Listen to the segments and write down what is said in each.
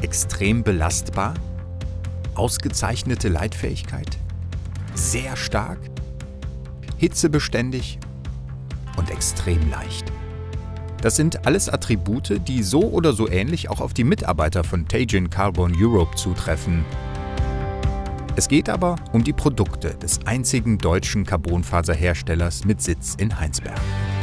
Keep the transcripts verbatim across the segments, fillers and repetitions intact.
Extrem belastbar, ausgezeichnete Leitfähigkeit, sehr stark, hitzebeständig und extrem leicht. Das sind alles Attribute, die so oder so ähnlich auch auf die Mitarbeiter von Teijin Carbon Europe zutreffen. Es geht aber um die Produkte des einzigen deutschen Carbonfaserherstellers mit Sitz in Heinsberg.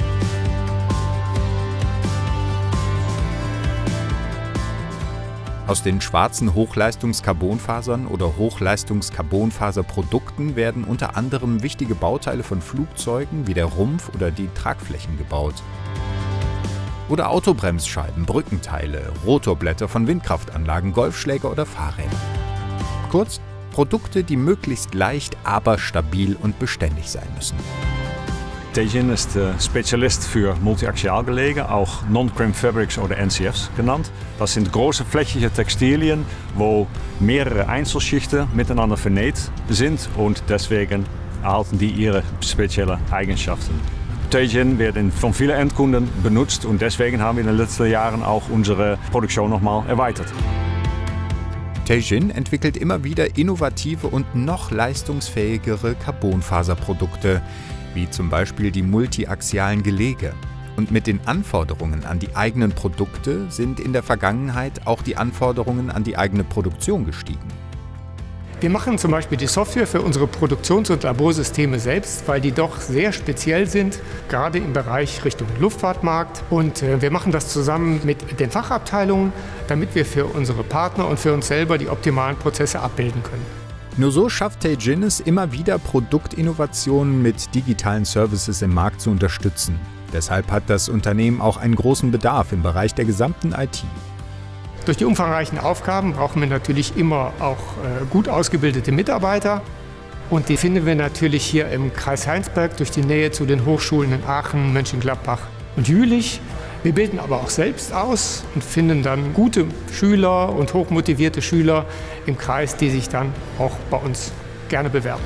Aus den schwarzen Hochleistungs-Carbonfasern oder Hochleistungs-Carbonfaserprodukten werden unter anderem wichtige Bauteile von Flugzeugen wie der Rumpf oder die Tragflächen gebaut. Oder Autobremsscheiben, Brückenteile, Rotorblätter von Windkraftanlagen, Golfschläger oder Fahrräder. Kurz, Produkte, die möglichst leicht, aber stabil und beständig sein müssen. Teijin ist äh, Spezialist für Multiaxialgelege, auch Non-Crimp Fabrics oder N C Fs genannt. Das sind große flächige Textilien, wo mehrere Einzelschichten miteinander vernäht sind und deswegen erhalten die ihre speziellen Eigenschaften. Teijin wird von vielen Endkunden benutzt und deswegen haben wir in den letzten Jahren auch unsere Produktion nochmal erweitert. Teijin entwickelt immer wieder innovative und noch leistungsfähigere Carbonfaserprodukte, wie zum Beispiel die multiaxialen Gelege. Und mit den Anforderungen an die eigenen Produkte sind in der Vergangenheit auch die Anforderungen an die eigene Produktion gestiegen. Wir machen zum Beispiel die Software für unsere Produktions- und Laborsysteme selbst, weil die doch sehr speziell sind, gerade im Bereich Richtung Luftfahrtmarkt. Und wir machen das zusammen mit den Fachabteilungen, damit wir für unsere Partner und für uns selber die optimalen Prozesse abbilden können. Nur so schafft Teijin es immer wieder, Produktinnovationen mit digitalen Services im Markt zu unterstützen. Deshalb hat das Unternehmen auch einen großen Bedarf im Bereich der gesamten I T. Durch die umfangreichen Aufgaben brauchen wir natürlich immer auch äh, gut ausgebildete Mitarbeiter. Und die finden wir natürlich hier im Kreis Heinsberg durch die Nähe zu den Hochschulen in Aachen, Mönchengladbach und Jülich. Wir bilden aber auch selbst aus und finden dann gute Schüler und hochmotivierte Schüler im Kreis, die sich dann auch bei uns gerne bewerben.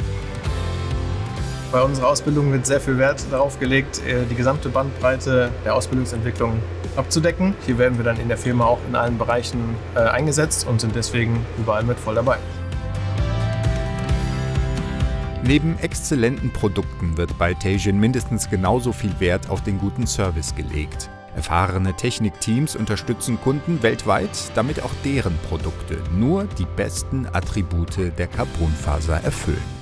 Bei unserer Ausbildung wird sehr viel Wert darauf gelegt, die gesamte Bandbreite der Ausbildungsentwicklung abzudecken. Hier werden wir dann in der Firma auch in allen Bereichen äh, eingesetzt und sind deswegen überall mit voll dabei. Neben exzellenten Produkten wird bei Teijin mindestens genauso viel Wert auf den guten Service gelegt. Erfahrene Technikteams unterstützen Kunden weltweit, damit auch deren Produkte nur die besten Attribute der Carbonfaser erfüllen.